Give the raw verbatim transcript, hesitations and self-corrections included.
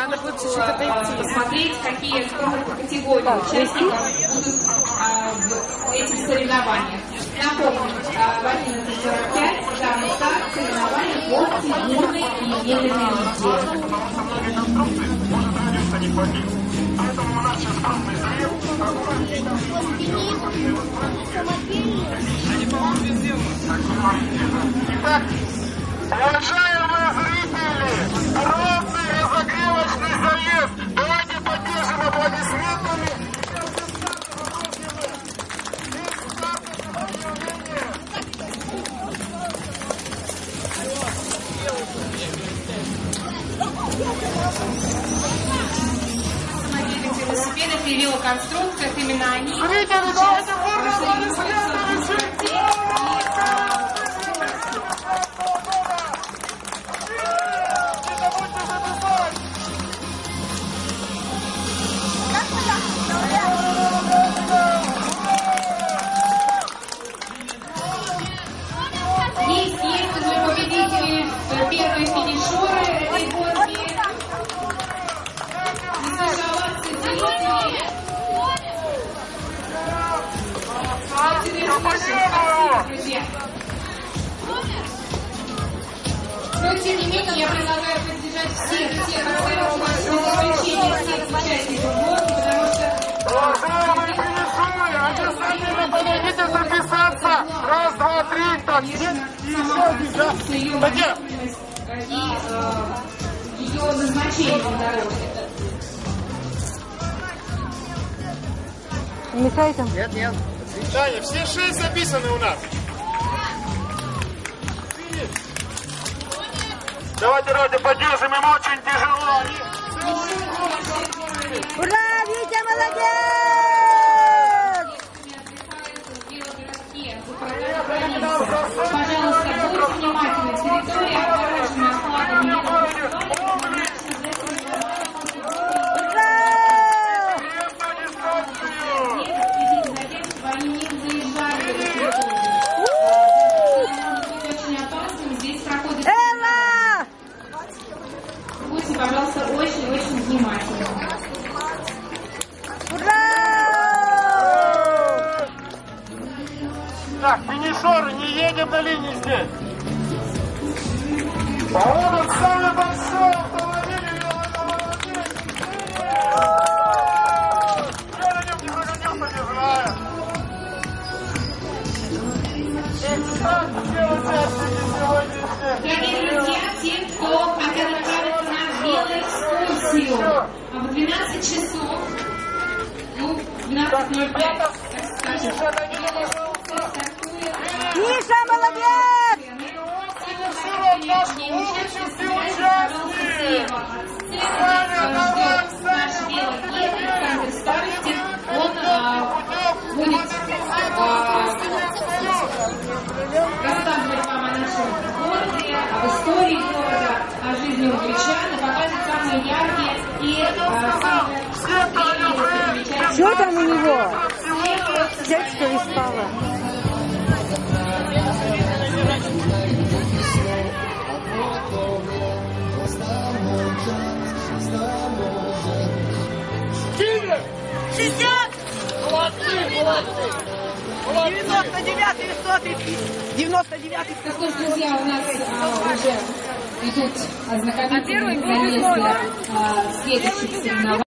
надо будет чуть-чуть отойти. Посмотреть, какие категории участников будут а, в этих соревнованиях. Напомню, в одиннадцать сорок пять данный старт соревнований по фигурной и медленной езде. Итак, уважаемые зрители, ровный разогревочный заезд. Давайте поддержим аплодисментами. Автомобильных велосипедов и велоконструкциях, именно они Зрители, давайте форму. Есть, есть уже победители, первые финишеры этой гонки. Не сожаловаться зрители. Спасибо, друзья. Но тем не менее я предлагаю поддержать всех, всех остальных, исключение всех участников гонки, потому что... Уважаемые финишеры, обязательно подойдите записаться. Раз, два, три, так, нет, и еще один, да? Где? И э, ее назначение на дороге. Не мешайте. Нет, нет. Таня, все шесть записаны у нас. Давайте, давайте поддержим, им очень тяжело. Ура, Витя, молодец! Пожалуйста, будьте внимательны. Территория огорожена флагами. Следите за тем, чтобы они не заезжали в эту территорию. Это очень опасно. Здесь проходит... Элла! Будьте, пожалуйста, очень-очень внимательны. Ура! Так, финишеры, не едем на линии здесь. А вот он самый большой автомобиль. Я на нем не прокатился, не знаю. Итак, все участники сегодняшней. Дорогие друзья, те, кто хотят отправиться на велоэкскурсию в двенадцать часов, ну, двенадцать ноль пять, так скажем, Миша, молодец! Наш лучший всеучастник! Наш велогид Александр Старостин, он а, будет а, рассказывать вам о нашем городе, об истории города, о жизни уральчан и покажет самые яркие и а, самые замечательные. Что там у него? Взять, что ли, спала? шестьдесят! Молодцы, молодцы! девяносто девятый, сотый, девяносто девятый. Ну что ж, друзья, у нас а, уже идут ознакомительные заезды а, следующих соревнований.